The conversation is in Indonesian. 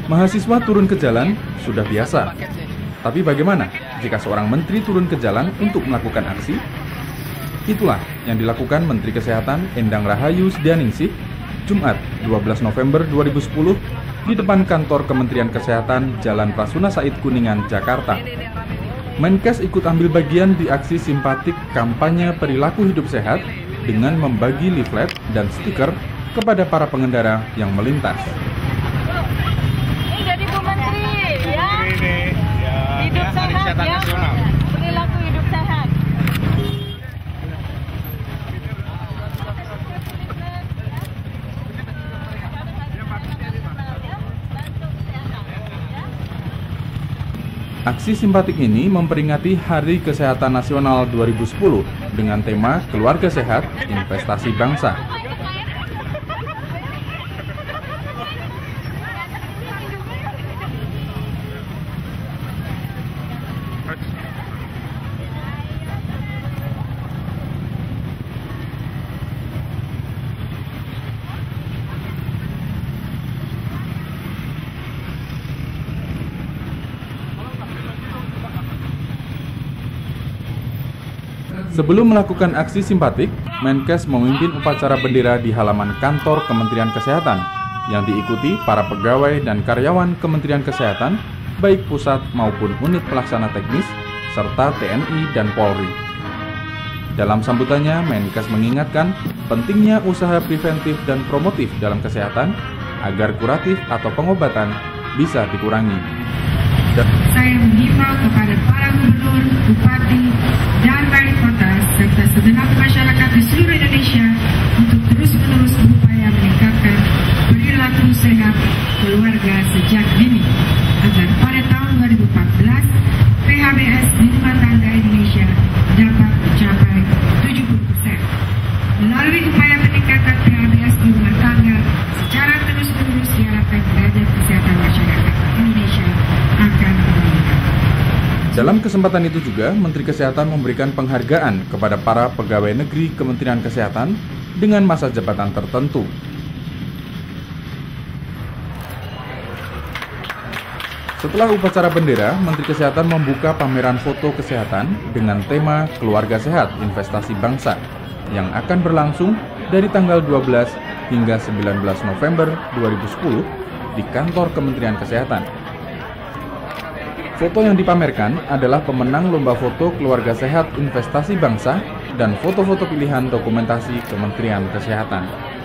Mahasiswa turun ke jalan sudah biasa. Tapi bagaimana jika seorang menteri turun ke jalan untuk melakukan aksi? Itulah yang dilakukan Menteri Kesehatan Endang Rahayu Sdianingsih Jumat 12 November 2010 di depan kantor Kementerian Kesehatan Jalan Rasuna Said Kuningan, Jakarta. Menkes ikut ambil bagian di aksi simpatik kampanye perilaku hidup sehat dengan membagi leaflet dan stiker kepada para pengendara yang melintas. Jadi Bu Menteri, ya. Hidup sehat ya. Perilaku hidup sehat. Aksi simpatik ini memperingati Hari Kesehatan Nasional 2010 dengan tema Keluarga Sehat, Investasi Bangsa. Sebelum melakukan aksi simpatik, Menkes memimpin upacara bendera di halaman kantor Kementerian Kesehatan yang diikuti para pegawai dan karyawan Kementerian Kesehatan, baik pusat maupun unit pelaksana teknis, serta TNI dan Polri. Dalam sambutannya, Menkes mengingatkan pentingnya usaha preventif dan promotif dalam kesehatan agar kuratif atau pengobatan bisa dikurangi. Saya menghimbau kepada para gubernur, bupati, dan wali kota serta segenap masyarakat di seluruh Indonesia untuk terus-menerus berupaya meningkatkan perilaku sehat keluarga sejak dini agar pada tahun 2014 PHBS di rumah tangga Indonesia dapat mencapai 70%. Melalui upaya peningkatan PHBS di rumah tangga secara terus-menerus diharapkan derajat kesehatan masyarakat Indonesia akan meningkat. Dalam kesempatan itu juga, Menteri Kesehatan memberikan penghargaan kepada para pegawai negeri Kementerian Kesehatan dengan masa jabatan tertentu. Setelah upacara bendera, Menteri Kesehatan membuka pameran foto kesehatan dengan tema Keluarga Sehat, Investasi Bangsa yang akan berlangsung dari tanggal 12 hingga 19 November 2010 di kantor Kementerian Kesehatan. Foto yang dipamerkan adalah pemenang Lomba Foto Keluarga Sehat Investasi Bangsa dan foto-foto pilihan dokumentasi Kementerian Kesehatan.